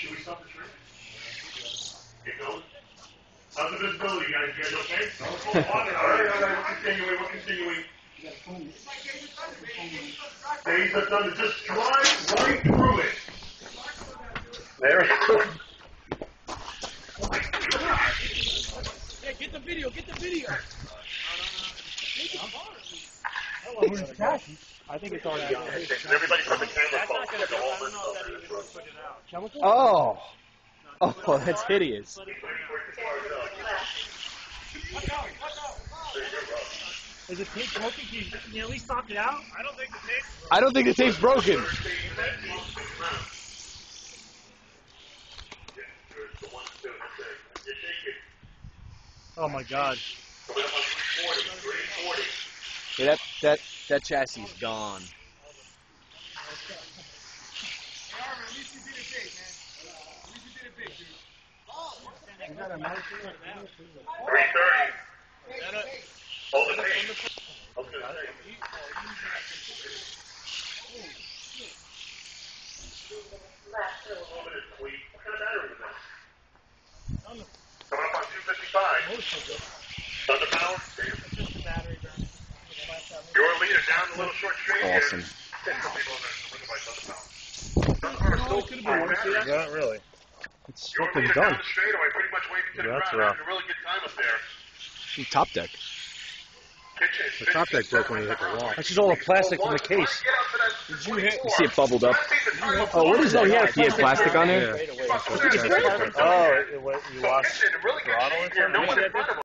Should we stop the train? Get going. How's the visibility, guys? You guys okay? All right. We're continuing. Days are done. Just drive right through it. There it is. Yeah, get the video. I think it's already out. Everybody put the camera phone. Oh, that's hideous. Is the tape broken? Can you at least talk it out? I don't think the tape's broken. Oh my God. Yeah, that chassis is gone. Coming up on 255. Thunder Power. Your leader down the little short straight here. Awesome. Yeah, really. It's Your fucking leader done. down the straightaway, pretty much waving to the That's crowd. rough. Having a really good time up there. Top deck. The top deck broke when you hit the wall. That's just all the plastic from the case. Did you hit? You see it bubbled up. Oh, what is that? Do you have plastic on there? Yeah. Oh, you lost throttle or something?